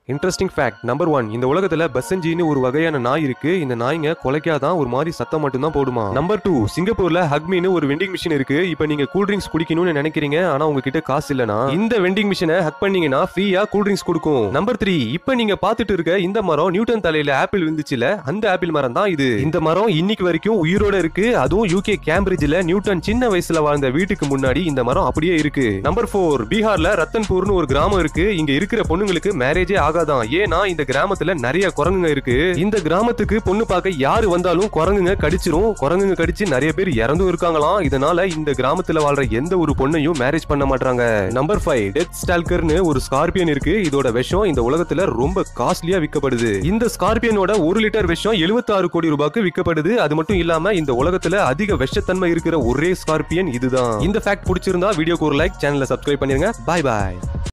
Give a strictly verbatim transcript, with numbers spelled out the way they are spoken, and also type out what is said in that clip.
Interesting fact number one, இந்த உலகத்துல பசஞ்சின்னு ஒரு வகையான நாய் இருக்கு. இந்த நாய்ங்க கொலைக்காதான் ஒரு மாதிரி சத்தம் மட்டும் தான் போடுமா. நம்பர் டூ, சிங்கப்பூர்ல ஹக்மின்னு ஒரு வெண்டிங் மிஷின் இருக்கு. இப்போ நீங்க கூல் ட்ரிங்க்ஸ் குடிக்கணும்னு நினைக்கிறீங்க, ஆனா உங்ககிட்ட காசு இல்லனா இந்த வெண்டிங் மிஷினை ஹக் பண்ணீங்கன்னா ஃப்ரீயா கூல் ட்ரிங்க்ஸ் கொடுக்கும். நம்பர் த்ரீ, இப்போ நீங்க பாத்துட்டு இருக்க இந்த மரம் நியூட்டன் தலையில ஆப்பிள் விழுந்துச்சுல, அந்த ஆப்பிள் மரம் தான் இது. இந்த மரம் இன்னைக்கு வரைக்கும் உயிரோட இருக்கு. அதுவும் யூகே கேம்பிரிட்ஜ்ல நியூட்டன் சின்ன வயசுல வாழ்ந்த வீட்டுக்கு முன்னாடி இந்த மரம் அப்படியே இருக்கு. நம்பர் ஃபோர், பீகார்ல ரத்தன்பூர்னு ஒரு கிராமம் இருக்கு. இங்க இருக்கிற பொண்ணுங்களுக்கு மேரேஜே ஆகாதான். ஏன்னா இந்த கிராமத்துல நிறைய குரங்குங்க இருக்கு. இந்த கிராமத்துக்கு பொண்ணு பார்க்க யாரு வந்தாலும் குரங்குங்க கடிச்சிரும். குரங்குங்க கடிச்சு நிறைய பேர் இறந்தும் இருக்காங்களாம். இதனால இந்த கிராமத்துல வாழ்ற எந்த ஒரு பொண்ணையும் மேரேஜ் பண்ண மாட்டாங்க. நம்பர் ஃபைவ், டெத் ஸ்டால்கர்னு ஒரு ஸ்கார்பியன் இருக்கு. இதோட விஷம் இந்த உலகத்துல ரொம்ப காஸ்ட்லியா விற்கப்படுது. இந்த ஸ்கார்பியனோட ஒரு லிட்டர் விஷம் எழுபத்தி ஆறு கோடி ரூபாய்க்கு விற்கப்படுது. அது மட்டும் இல்லாம இந்த உலகத்துல அதிக விஷத்தன்மை இருக்கிற ஒரே ஸ்கார்பியன் இதுதான். இந்த ஃபேக்ட் பிடிச்சிருந்தா வீடியோக்கு ஒரு லைக், சேனலை சப்ஸ்கிரைப் பண்ணிருங்க. பாய் பாய்.